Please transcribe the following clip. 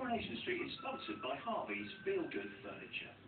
Coronation Street is sponsored by Harvey's Feel Good Furniture.